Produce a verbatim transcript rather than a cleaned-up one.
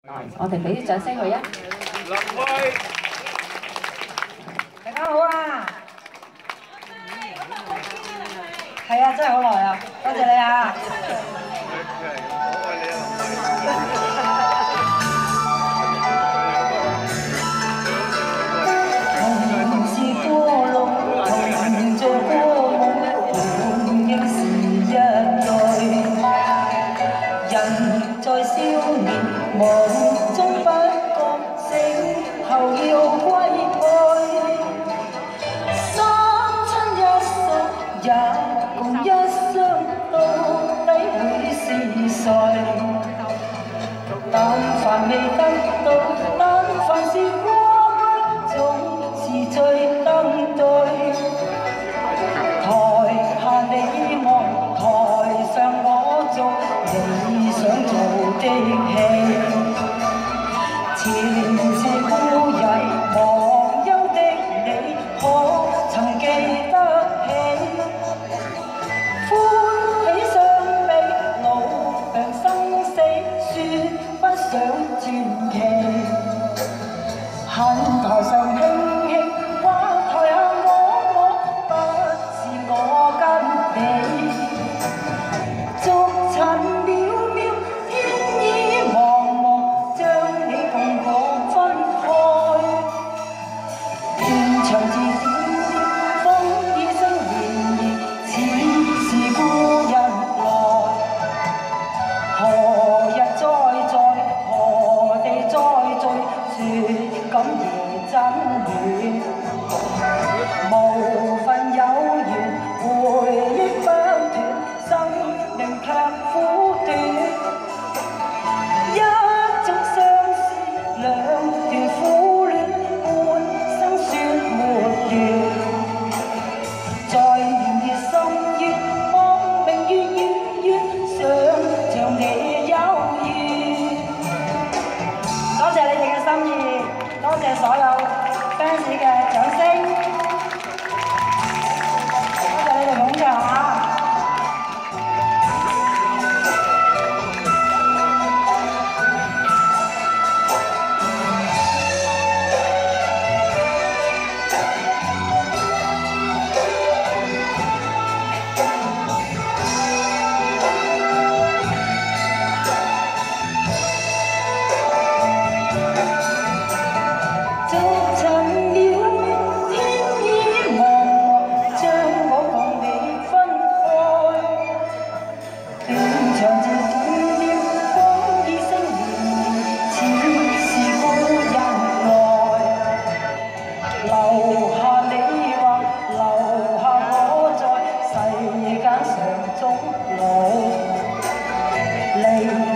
我哋俾啲掌聲佢啊！ 林輝， 大家好啊！係啊，真係好耐啊！多謝你啊！ 我愛你啊！ 同是過路，同做過夢，同應是一對。人在少年夢中不覺醒，後要歸去。三親一宿，也共一生，到底會是誰？但凡未得到，但凡是過去，總是最登對。台下你我，台上我做你想做的戲。前世故人忘憂的你，可曾記得起？歡喜相比，老病生死，說不上傳奇。恨台上輕輕，或台下我我，不是我跟你。逐塵渺渺，天意茫茫，將你同我分開。斷腸字點點，風已聲綿綿，似是故人來。何日再在，何地再聚，說感夜真遠。無份有緣，回憶不斷，生命卻苦短。一種相思，兩段苦戀，半生說沒完。在年月深淵，望明月遠遠，想像你有緣。多謝你哋嘅心意，多謝所有 fans 嘅掌聲，多謝你哋捧場啊！離